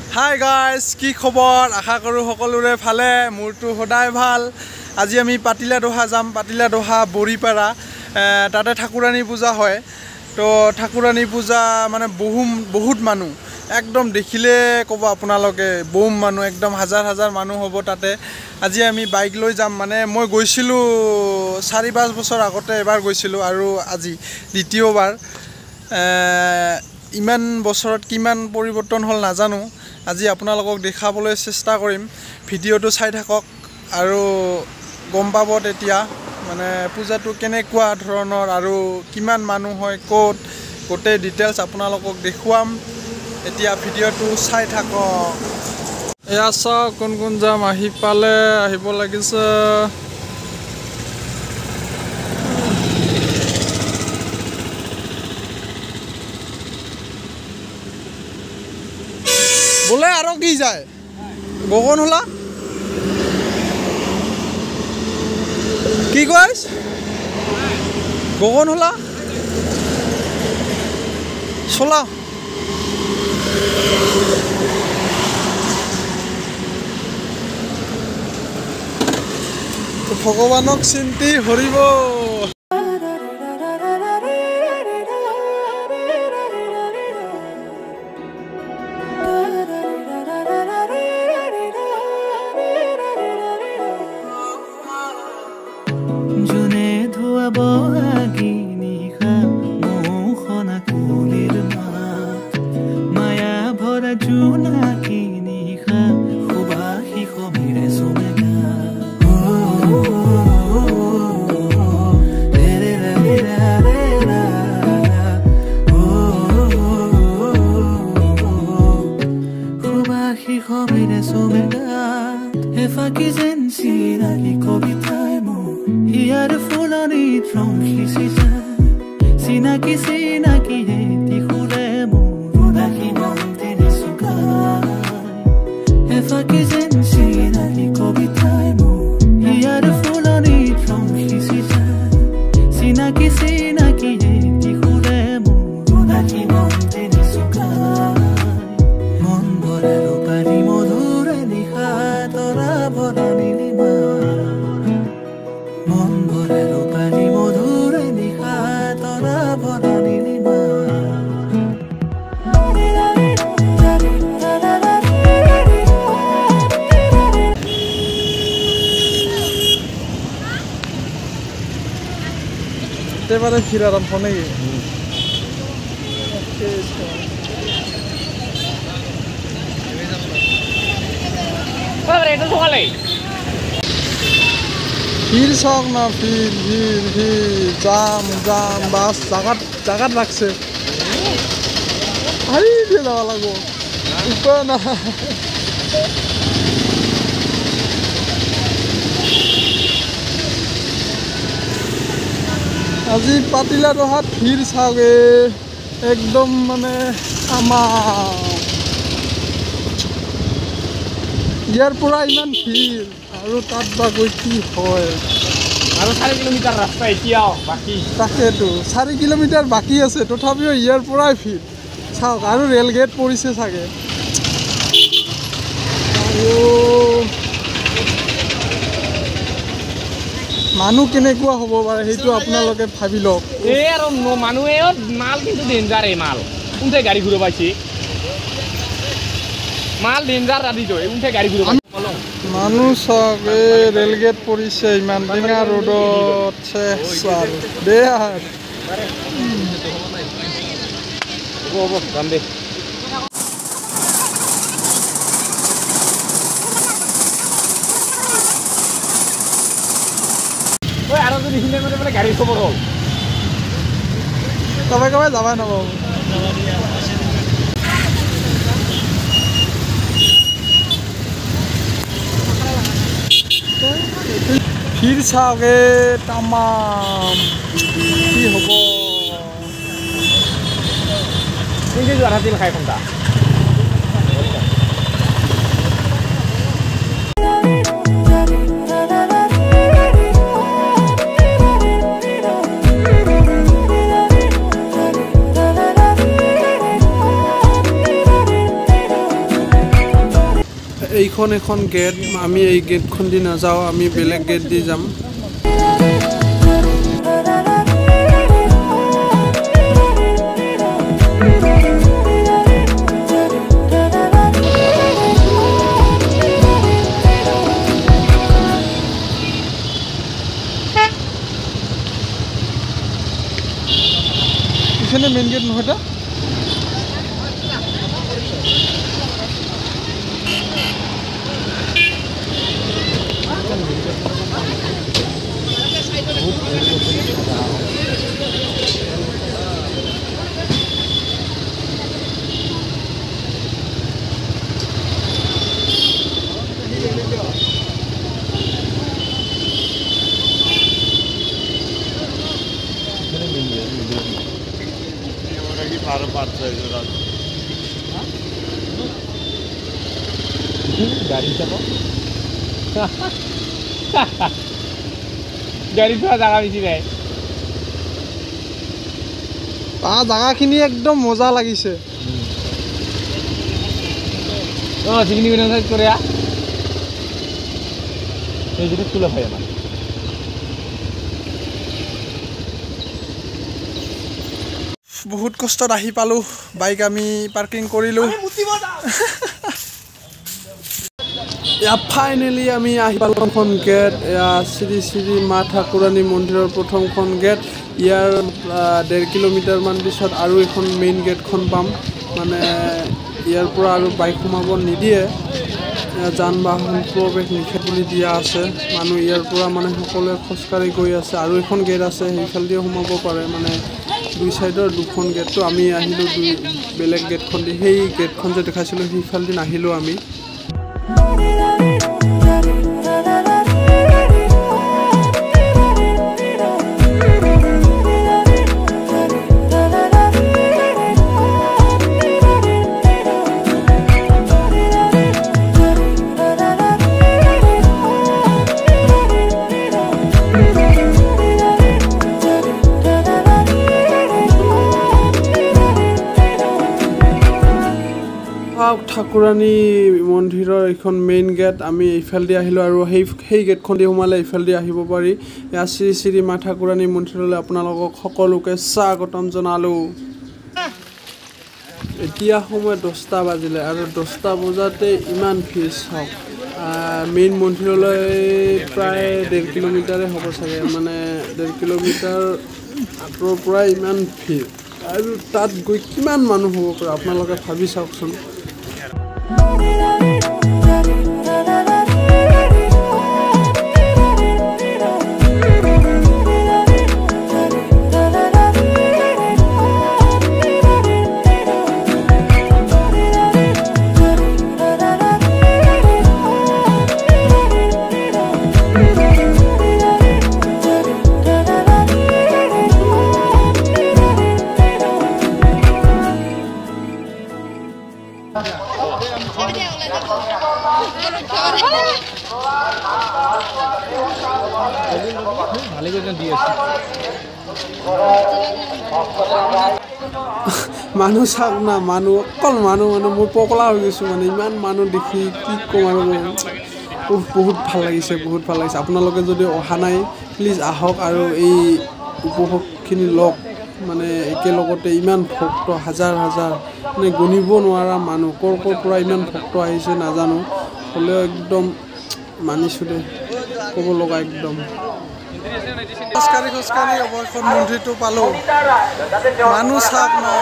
Hi guys, কি খবৰ? আশা কৰোঁ সকলোৰে ভালে, মোৰটো সদায় ভাল। আজি আমি পাতিলা দহা যাম, পাতিলা দহা বৰিপাৰা। তাতে ঠাকুৰাণী পূজা হয়। তো ঠাকুৰাণী পূজা মানে বহুত মানুহ, একদম দেখিলে ক'ব আপোনালোকে বম মানুহ, একদম হাজাৰ হাজাৰ মানুহ হ'ব তাতে। আজি আমি বাইক লৈ যাম। মানে মই গৈছিলোঁ 4-5 বছৰ আগতে এবাৰ গৈছিলোঁ, আৰু আজি দ্বিতীয়বাৰ। ইমান বছৰত কিমান পৰিৱৰ্তন হ'ল নাজানো। আজি আপোনালোকক দেখাবলৈ চেষ্টা কৰিম। ভিডিঅ'টো চাই থাকক আৰু গম পাব তেতিয়া মানে পূজাটো কেনেকুৱা ধৰণৰ আৰু কিমান মানুহ হয়, ক'ত, গোটেই ডিটেইলছ আপোনালোকক দেখুৱাম। এতিয়া ভিডিঅ'টো চাই থাকক। এয়া চাওক কোন কোন যাম আহি পালে, আহিব লাগিছে। বোলে আৰু কি যায় গগন হলা কি কইছ গগন হলা চলা ভগৱানক চিন্তি হৰিব। এবারে ফিরারাম ফোনে ভিড় চাওক না, ভিড় ভিড় ভিড়, জাম জাম, বাস জাগাত রাখছে। হাই দিয়ে যাওয়া লাগবো, উপায় না। আজি পাতিলা দহাত ভিড় চাওগে, একদম মানে ইয়াৰ পৰা ইমান ভিড়, আৰু তাত বা গৈ কি হয়। আৰু 4 কিলোমিটাৰ ৰাস্তা এতিয়াও বাকী। তাকেতো 4 কিলোমিটাৰ বাকী আছে, তথাপিও ইয়াৰ পৰাই ভিড় চাওক। আৰু ৰেল গেট পৰিছে চাগে। মানুহ কেনেকুৱা হ'ব পাৰে সেইটো আপোনালোকে ভাবি লওক। এই আৰু মানুহে মাল কিন্তু ডেঞ্জাৰ, এই মাল কোনতে গাড়ী ঘূৰি পাইছে, মাল ডেঞ্জাৰ আদি তই কোনতে গাড়ী ঘূৰি পাইছে। মানুহ চাওক, এই ৰেল গেট পৰিছে ইমান টেঙা ৰ'দত দে আৰ যাম দে। আৰু যদি মানে গাড়ী খবৰ হ'ল কবাই যাবাই নাপাব। ভিড় চাওগে তামাম, কি হ'ব। হাতিল খাই কোনটা এইখন এখন গেট আমি এই গেটখন দি নাযাওঁ আমি বেলেগ গেট দি যাম এখানে মেইন গেট নহয় এটা গাড়ী যাব গাড়ী থোৱা জাগা বেছি নাই জাগাখিনি একদম মজা লাগিছে চিকনি সাইজ করে এই জিনিস তুলে হয় আমার বহুত কষ্টত আহি পালো বাইক আমি পার্কিং কৰিলো ফাইনেলি আমি আহি পালো প্ৰথম গেট শ্ৰী শ্ৰী মা ঠাকুৰানী মন্দিৰৰ প্ৰথমখন গেট ইয়াৰ 1.5 কিলোমিটাৰ মান পিছত আৰু এখন মেইন গেটখন পাম মানে ইয়াৰ পৰা আৰু বাইক সোমাব নিদিয়ে যান বাহন প্ৰৱেশ নিষেধ বুলি দিয়া আছে মানুহ ইয়াৰ পৰা মানে সকলোৱে খোজকাঢ়ি গৈ আছে আৰু এখন গেট আছে সেইফালেদি সোমাব পাৰে মানে দুই সাইডৰ দুখন গেটটো আমি আহিলো দুই বেলেগ গেটখন দি সেই গেটখন যে দেখাইছিলো সেইফালেদি নাহিলো আমি ঠাকুৰানী মন্দিৰৰ এখন মেইন গেট আমি এইফালেদি আহিলো আৰু সেই গেটখন দি সোমালে এইফালেদি আহিব পাৰি ইয়া শ্ৰী শ্ৰী মা ঠাকুৰানী মন্দিৰলৈ আপোনালোকক সকলোকে স্বাগতম জনালো এতিয়া সময় 10টা বাজিলে আৰু 10টা বজাতে ইমান ভিৰ চাওক মেইন মন্দিৰলৈ প্ৰায় 1.5 কিলোমিটাৰে হ'ব চাগে মানে 1.5 কিলোমিটাৰ আঁতৰৰ পৰা ইমান ভিৰ আৰু তাত গৈ কিমান মানুহ হ'ব পাৰে আপোনালোকে ভাবি চাওকচোন মানুহ চাওক না মানুহ অকল মানুহ মই পকলা হৈ গৈছোঁ মানে ইমান মানুহ দেখি কি ক'ম আৰু বহুত ভাল লাগিছে আপোনালোকে যদি অহা নাই প্লিজ আহক আৰু এই উপভোগখিনি লওক মানে একেলগতে ইমান ভক্ত হাজাৰ মানে গণিব নোৱাৰা মানুহ ক'ৰ পৰা ইমান ভক্ত আহিছে নাজানো হ'লেও একদম মানিছোঁ দে ক'ব লগা একদম খোজকাঢ়ি অৱশেষত মন্দিৰটো পালো মানুহ চাওক না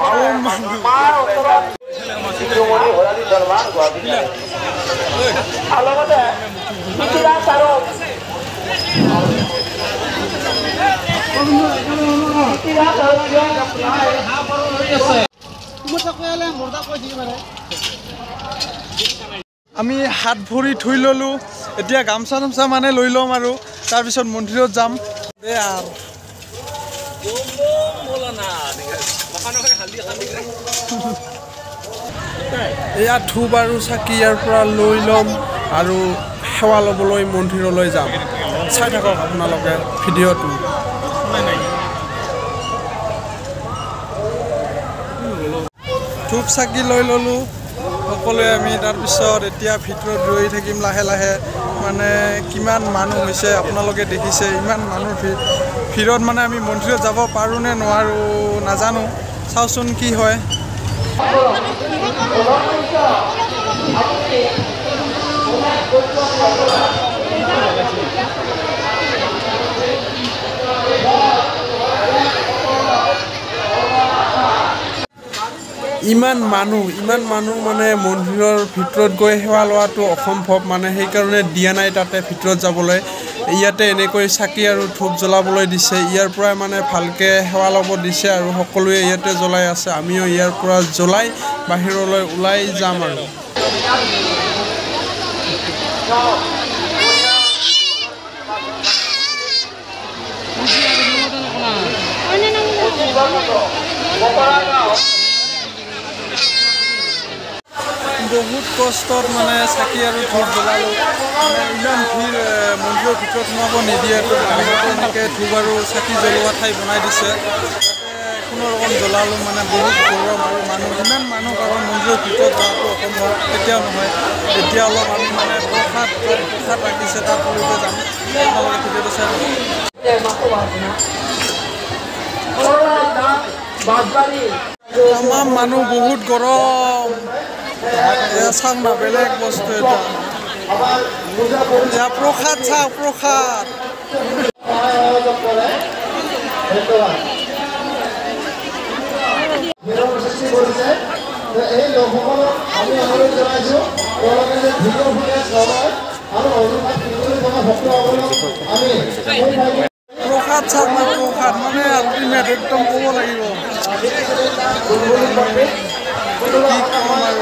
আমি হাত ভৰি ধুই ললো এতিয়া গামছা নামছা মানে লৈ ল'ম আৰু তাৰপিছত মন্দিৰত যাম দে আৰু এয়া ধূপ আৰু চাকি ইয়াৰ পৰা লৈ ল'ম আৰু সেৱা ল'বলৈ মন্দিৰলৈ যাম চাই থাকক আপোনালোকে ভিডিঅ'টো ধূপ চাকি লৈ ল'লোঁ সকলোৱে আমি তাৰপিছত এতিয়া ভিতৰত ৰৈ থাকিম লাহে লাহে মানে কিমান মানুহ হৈছে আপোনালোকে দেখিছে ইমান মানুহ ভিৰত মানে আমি মন্দিৰত যাব পাৰোঁ নে নোৱাৰোঁ নাজানো চাওচোন কি হয় ইমান মানুহ মানে মন্দিৰৰ ভিতৰত গৈ সেৱা লোৱাটো অসম্ভৱ মানে সেইকাৰণে দিয়া নাই তাতে ভিতৰত যাবলৈ ইয়াতে এনেকৈ চাকি আৰু ধূপ জ্বলাবলৈ দিছে ইয়াৰ পৰাই মানে ভালকৈ সেৱা ল'ব দিছে আৰু সকলোৱে ইয়াতে জ্বলাই আছে আমিও ইয়াৰ পৰা জ্বলাই বাহিৰলৈ ওলাই যাম আৰু বহুত কষ্টত মানে চাকি আৰু ধূপ জ্বলালোঁ মানে ইমান ভিৰ মন্দিৰৰ ভিতৰত সোমাব নিদিয়ে তো বাহিৰতে এনেকৈ ধূপ আৰু চাকি জ্বলোৱা ঠাই বনাই দিছে তাতে কোনো ৰকম জ্বলালোঁ মানে বহুত গৰম আৰু মানুহ ইমান মানুহ কাৰণ মন্দিৰৰ ভিতৰত যোৱাটো অসম্ভৱ কেতিয়াও নহয় এতিয়া অলপ আমি মানে প্ৰসাদ ৰাখিছে তালৈকে যাম আপোনালোকে ভিডিঅ'টো চাই তামাম মানুহ বহুত গৰম এয়া চাওক না বেলেগ বস্তু এটা এয়া প্ৰসাদ চাওক প্ৰসাদ প্ৰসাদ চাওক না প্ৰসাদ মানে আল্টিমেট একদম ক'ব লাগিব কি কম আৰু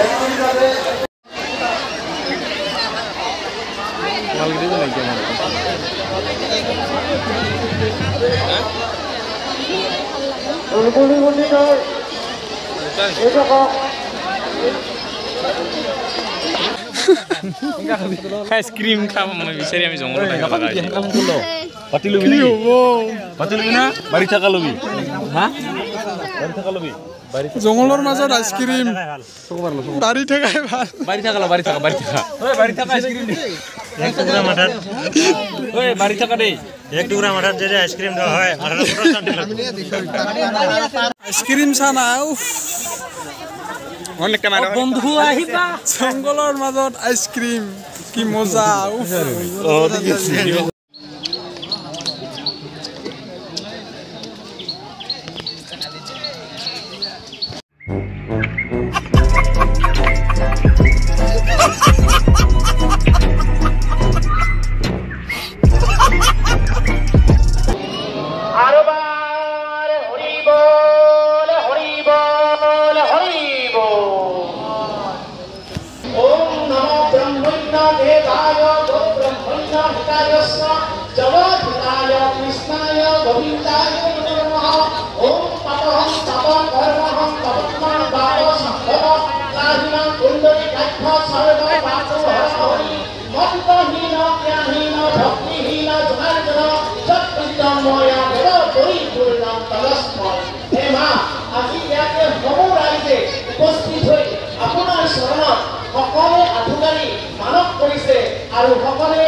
আইসক্রিম খাম মানে বিচাৰি আমি জংঘল পাতি লবি কি হ'ব পাতি লবি না বাড়ি থাকা লবি হা বাড়ি থাকা লবি জংঘলৰ মাজত আইসক্রিম বাড়ি থাকাই ভাল বাড়ি থাকা ওই বাড়ি থাকা আইসক্রিম দে এক টুকরা মাঠার ওই বাড়ি থাকা দে এক টুকরা মাঠার যে আইসক্রিম দেওয়া হয় আর আইসক্রিম চানা উফ বন্ধু আহিবা জংঘলৰ মাজত আইসক্রিম কি মজা উফ আৰু সকলে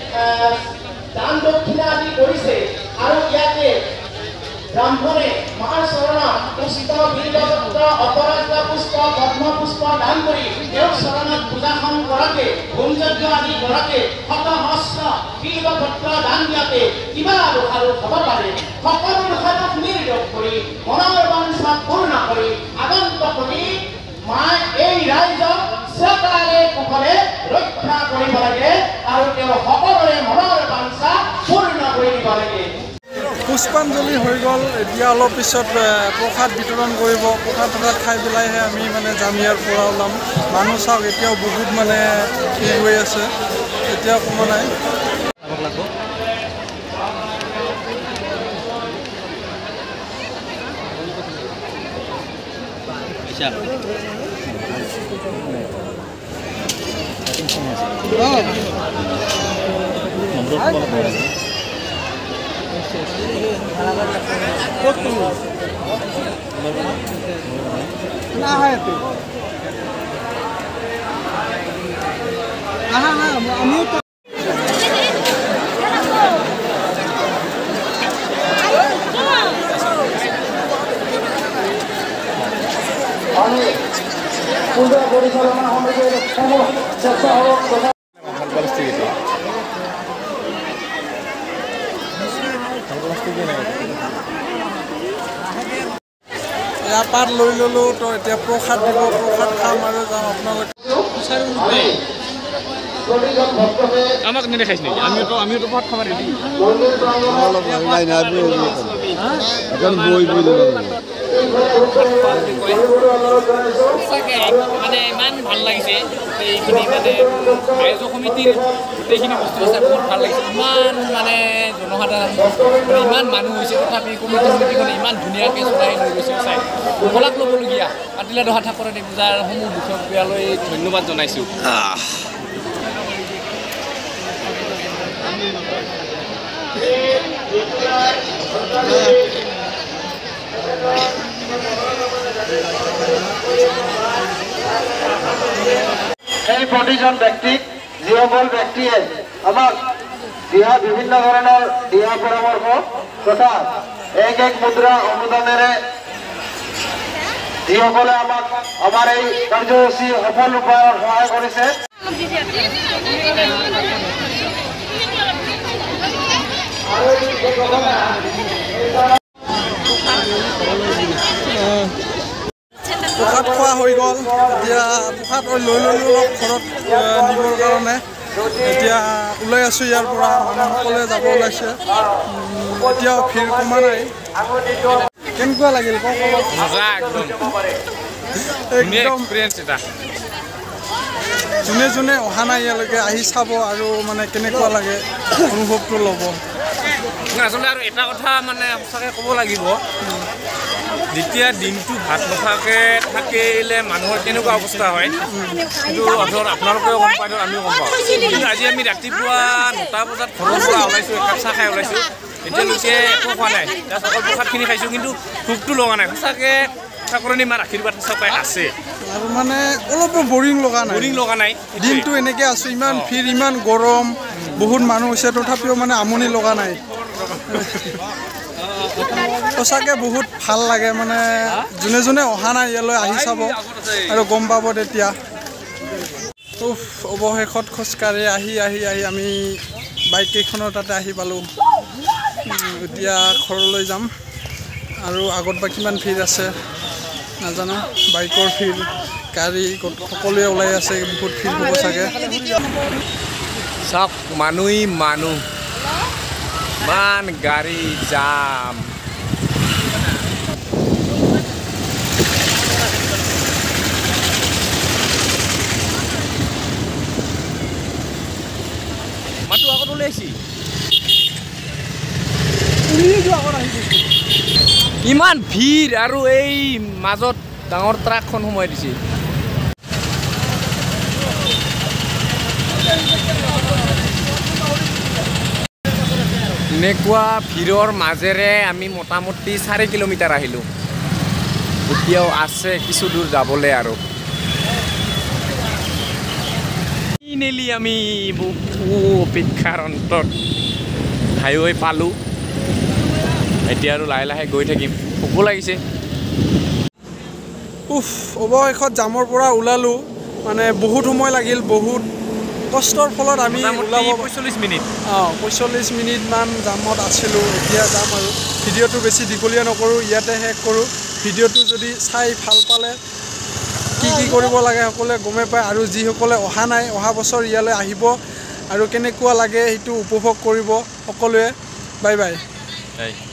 দান দক্ষিণা আদি কৰিছে আৰু ইয়াতে ব্ৰাহ্মণে মাৰ চৰণত পুষ্প বিল্বপত্ৰ অপৰাজিতা পুষ্প পদ্ম পুষ্প দান কৰি তেওঁৰ চৰণত পূজাখন কৰাকে হোমযজ্ঞ আদি কৰাকে শতসহস্ৰ বিল্বপত্ৰ দান দিয়াতে কিবা আৰু হ'ব পাৰে সকলো দুখক নিৰ্দোষ কৰি মনৰ বাঞ্ছা পূৰ্ণ কৰি আগন্তুক কৰি মাই এই ৰাইজক সকালে কুশলে ৰক্ষা কৰিব লাগে আৰু তেওঁ সকলোৰে মনৰ বাঞ্ছা পূৰ্ণ কৰি দিব লাগে পুষ্পাঞ্জলি হৈ গ'ল এতিয়া অলপ পিছত প্ৰসাদ বিতৰণ কৰিব প্ৰসাদ খাই পেলাইহে আমি মানে যাম ইয়াৰ পৰা ওলাম মানুহ চাওক এতিয়াও বহুত মানে ভিৰ হৈ আছে এতিয়াও কোনো নাই না হয় আমি পূজা পরিচালনা সমিতির স্বেচ্ছাসেবক তথা এয়া পাত লৈ ল'লোঁ তো এতিয়া প্ৰসাদ দিব প্ৰসাদ খাম আৰু যাম আপোনালোকে প্ৰতিজন ভক্তকে আমাক নেদেখাইছে নেকি আমিওতো ভাত খাব ৰেডি মন্দিৰ প্ৰাংগণত মানে ইমান ভাল লাগিছে এইখিনি মানে আয়োজক সমিতিৰ গোটেইখিনি বস্তু আছে বহুত ভাল লাগিছে ইমান মানে জনসাধাৰণ ইমান মানুহ হৈছে তথাপি কমিটিখনে ইমান ধুনীয়াকৈ চলাই লৈ গৈছে চাই শলাগ ল'বলগীয়া পাতিলা দহা ঠাকুৰণী পূজাৰ সমূহ বিষয়ালৈ ধন্যবাদ জনাইছোঁ এই প্ৰতিজন ব্যক্তিক যিসকল ব্যক্তিয়ে আমাক দিয়া বিভিন্ন ধৰণৰ দিহা পৰামৰ্শ তথা এক মুদ্ৰা অনুদানেৰে যিসকলে আমাক আমাৰ এই কাৰ্যসূচী সফল ৰূপায়ণত সহায় কৰিছে প্ৰসাদ খোৱা হৈ গ'ল এতিয়া প্ৰসাদ লৈ ল'লোঁ অলপ ঘৰত নিবৰ কাৰণে এতিয়া ওলাই আছোঁ ইয়াৰ পৰা মানুহসকলে যাব ওলাইছে এতিয়াও ভিৰ কমা নাই কেনেকুৱা লাগিল কওক অলপ মজা একদম একদম এক্সপিৰিয়েঞ্চ এটা যোনে যোনে অহা নাই ইয়ালৈকে আহি চাব আৰু মানে কেনেকুৱা লাগে অনুভৱটো ল'ব আচলতে আৰু এটা কথা মানে সঁচাকৈ ক'ব লাগিব যেতিয়া দিনটো ভাত নোখোৱাকৈ থাকিলে মানুহৰ কেনেকুৱা অৱস্থা হয় কিন্তু ধৰক আপোনালোকেও গম পায় আমিও গম পাওঁ কিন্তু আজি আমি ৰাতিপুৱা 9টা বজাত ঘৰৰ পৰা ওলাইছোঁ একাপ চাহ খাই ওলাইছোঁ এতিয়ালৈকে একো খোৱা নাই জাষ্ট অকল প্ৰসাদখিনি খাইছোঁ কিন্তু ভোকটো লগা নাই সঁচাকৈ ঠাকুৰণী মাৰ আশীৰ্বাদ সঁচাকৈ আছে আৰু মানে অলপো বৰিং লগা নাই দিনটো এনেকৈ আছোঁ ইমান ভিৰ ইমান গৰম বহুত মানুহ হৈছে তথাপিও মানে আমনি লগা নাই সঁচাকৈ বহুত ভাল লাগে মানে যোনে যোনে অহা নাই ইয়ালৈ আহি চাব আৰু গম পাব তেতিয়া অৱশেষত খোজকাঢ়ি আহি আমি বাইক কেইখনৰ তাতে আহি পালোঁ এতিয়া ঘৰলৈ যাম আৰু আগত বা কিমান ভিৰ আছে নাজানো বাইকৰ ভিৰ গাড়ী সকলোৱে ওলাই আছে বহুত ভিৰ হ'ব চাগে চাওক মানুহেই মানুহ ইমান গাড়ী জাম মাতো আগত ওলাইছি ইমান ভিৰ আৰু এই মাজত ডাঙৰ ট্ৰাকখন সোমাই দিছে এনেকুৱা ভিৰৰ মাজেৰে আমি মোটামুটি 4 কিলোমিটাৰ আহিলোঁ এতিয়াও আছে কিছু দূৰ যাবলৈ আৰু নেলি আমি অপেক্ষাৰ অন্তত হাইৱে পালোঁ এতিয়া আৰু লাহে লাহে গৈ থাকিম ভোকো লাগিছে অৱশেষত জামৰ পৰা ওলালোঁ মানে বহুত সময় লাগিল বহুত কষ্টৰ ফলত আমি ওলাব 45 মিনিট 45 মিনিটমান জামত আছিলোঁ এতিয়া যাম আৰু ভিডিঅ'টো বেছি দীঘলীয়া নকৰোঁ ইয়াতে শেষ কৰোঁ ভিডিঅ'টো যদি চাই ভাল পালে কি কৰিব লাগে সকলোৱে গমে পায় আৰু যিসকলে অহা নাই অহা বছৰ ইয়ালৈ আহিব আৰু কেনেকুৱা লাগে সেইটো উপভোগ কৰিব সকলোৱে বাই বাই